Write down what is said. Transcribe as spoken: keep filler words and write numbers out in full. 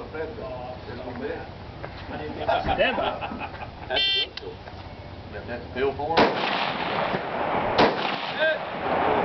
fed dog. There's one bit. I didn't think I stand by. That's a good tool. That's a pill for him.